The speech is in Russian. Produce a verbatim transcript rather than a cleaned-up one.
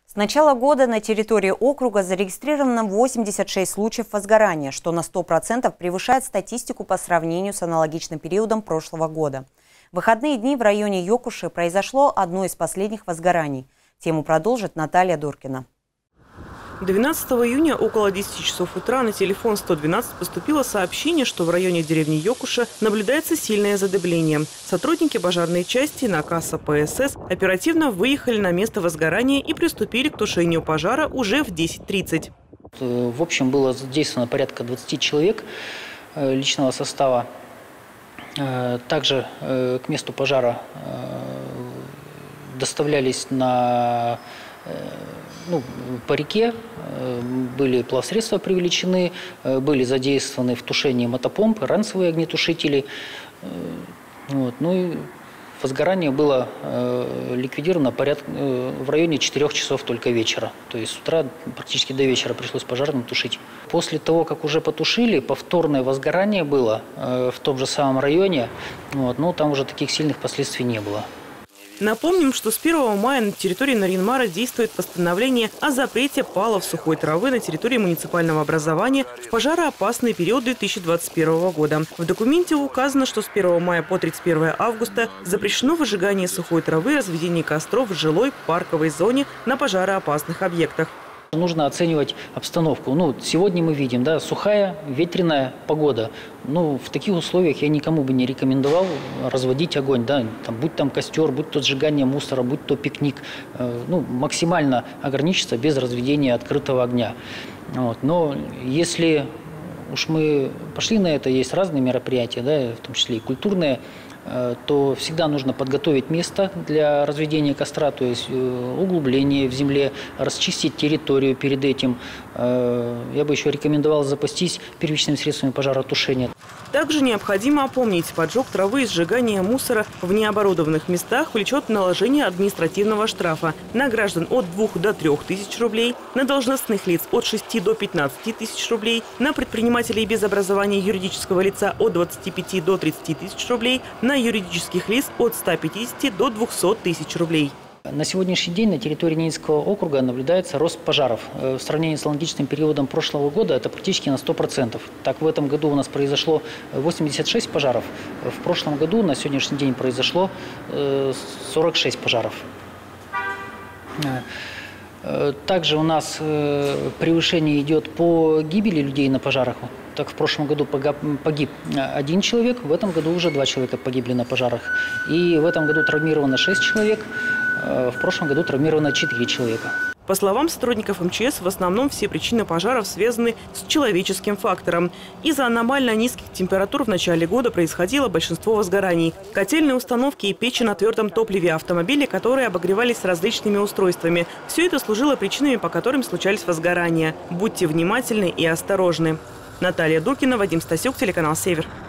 С начала года на территории округа зарегистрировано восемьдесят шесть случаев возгорания, что на сто процентов превышает статистику по сравнению с аналогичным периодом прошлого года. В выходные дни в районе Йокуши произошло одно из последних возгораний. Тему продолжит Наталья Дуркина. двенадцатого июня около десяти часов утра на телефон сто двенадцать поступило сообщение, что в районе деревни Йокуша наблюдается сильное задымление. Сотрудники пожарной части наказ ПСС оперативно выехали на место возгорания и приступили к тушению пожара уже в десять тридцать. В общем, было задействовано порядка двадцати человек личного состава. Также к месту пожара доставлялись на Ну, по реке, были плавсредства привлечены, были задействованы в тушении мотопомпы, ранцевые огнетушители. Вот. Ну и возгорание было ликвидировано порядка, в районе четырёх часов только вечера. То есть с утра практически до вечера пришлось пожарным тушить. После того, как уже потушили, повторное возгорание было в том же самом районе, вот, но там уже таких сильных последствий не было. Напомним, что с первого мая на территории Нарьян-Мара действует постановление о запрете палов сухой травы на территории муниципального образования в пожароопасный период две тысячи двадцать первого года. В документе указано, что с первого мая по тридцать первое августа запрещено выжигание сухой травы, разведение костров в жилой парковой зоне на пожароопасных объектах. Нужно оценивать обстановку. Ну, сегодня мы видим, да, сухая, ветреная погода. Ну, в таких условиях я никому бы не рекомендовал разводить огонь. Да, там, будь там костер, будь то сжигание мусора, будь то пикник. Э, ну, максимально ограничиться без разведения открытого огня. Вот. Но если уж мы пошли на это, есть разные мероприятия, да, в том числе и культурные, то всегда нужно подготовить место для разведения костра, то есть углубление в земле, расчистить территорию перед этим. Я бы еще рекомендовал запастись первичными средствами пожаротушения. Также необходимо опомнить, поджог травы и сжигание мусора в необорудованных местах влечет наложение административного штрафа на граждан от двух до трех тысяч рублей, на должностных лиц от шести до пятнадцати тысяч рублей, на предпринимателей без образования юридического лица от двадцати пяти до тридцати тысяч рублей, на юридических лиц от ста пятидесяти до двухсот тысяч рублей. На сегодняшний день на территории Ненецкого округа наблюдается рост пожаров. В сравнении с аналогичным периодом прошлого года это практически на сто процентов. Так, в этом году у нас произошло восемьдесят шесть пожаров. В прошлом году на сегодняшний день произошло сорок шесть пожаров. Также у нас превышение идет по гибели людей на пожарах. Так, в прошлом году погиб один человек, в этом году уже два человека погибли на пожарах. И в этом году травмировано шесть человек, в прошлом году травмировано четыре человека. По словам сотрудников эм че эс, в основном все причины пожаров связаны с человеческим фактором. Из-за аномально низких температур в начале года происходило большинство возгораний. Котельные установки и печи на твердом топливе, автомобили, которые обогревались различными устройствами. Все это служило причинами, по которым случались возгорания. Будьте внимательны и осторожны. Наталья Дуркина, Вадим Стасюк, телеканал «Север».